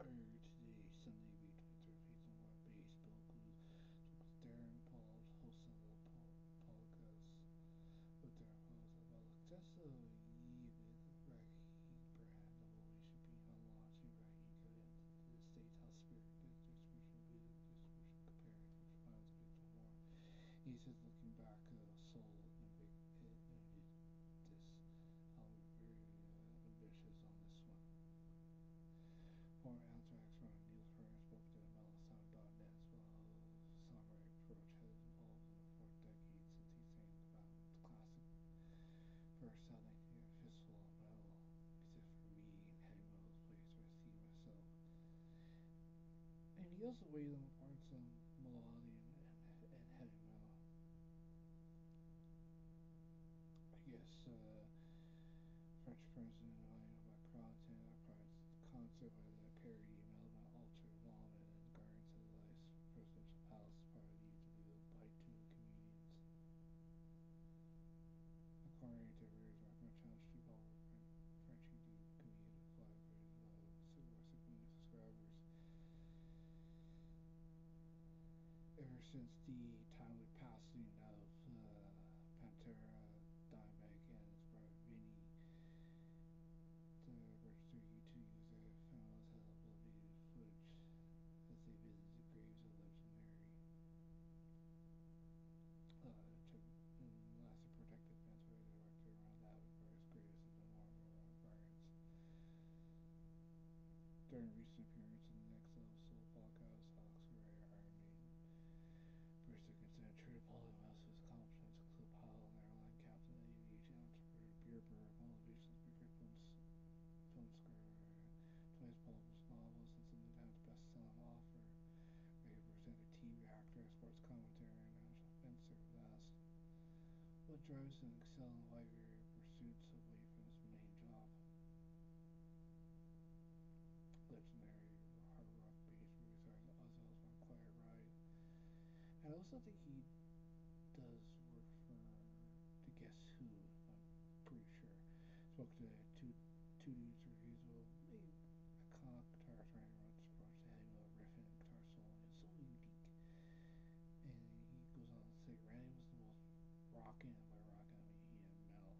Earlier today, Sunday, May 23rd, Faith and War Base, Bill Clues, spoke with Darren Paul, host of the podcast. With Darren Paul, about success of Yi with Rahi brand evolution being unlaunched in Rahi got into the state how spirit distribution, video distribution, comparing which finds Victor more. He says looking back, Soul invented this. I'm very ambitious on this one. Former Anthrax runner Neil Fern spoke to MLSound.net as well. Songwriting approach has evolved in the fourth decade since he sang the classic first selling here, Fistful of Metal. Except for me and heavy metal's place where I see myself. And he also weighed on parts of melody and heavy metal. I guess French President Emmanuel Macron attended a private concert where the parody Melbourne altered Wallman and Guardians of the Life Presidential Palace party to be by two comedians. According to Rears, Macron challenged two popular French comedians with 5 million subscribers. Ever since the timely passing of Pantera, Dimebag, and his brother Vinny, the registered YouTube user found television footage as they visited the graves of legendary last protective fence where they erected around the Avatar's greatest of the Marvel variants. During a recent appearance on the Next Level Soul podcast, Alex Ray, Iron Maiden, Brewster considered true to Polymouse his accomplishments include pilot and airline captain, aviation entrepreneur, beer brewer, motivational speaker, film script, twice published novels, and sometimes best-selling author. Ray presented TV actor, sports commentator, and national fencer was asked what drives him to excel in wide area pursuits away from his main job. Legendary hard rock bass producer Ozzy Osbourne Quiet Ride. And I also think he does work for the Guess Who, if I'm pretty sure. Spoke to two dudes reviews of maybe iconic guitar trying to run this approach to having a riff and guitar solo, and it's so unique. And he goes on to say Randy was the most rocking, and by rocking I mean he had metal.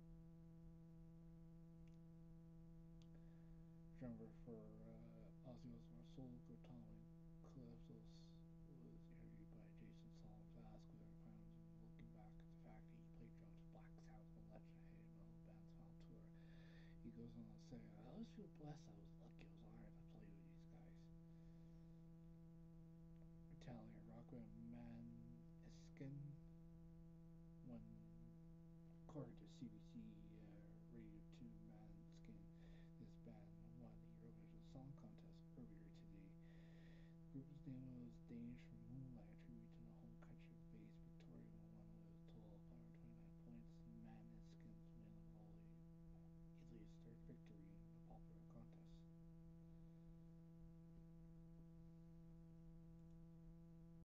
Drummer for Ozzy Osbourne's solo group Tommy Calypsos was interviewed by Jason Solomon to ask whether he finds looking back at the fact that he played drums with Black Sabbath and legendary metal bands on tour. He goes on to say, I always feel blessed. I was lucky. I was honored to play with these guys. Italian rock band Maneskin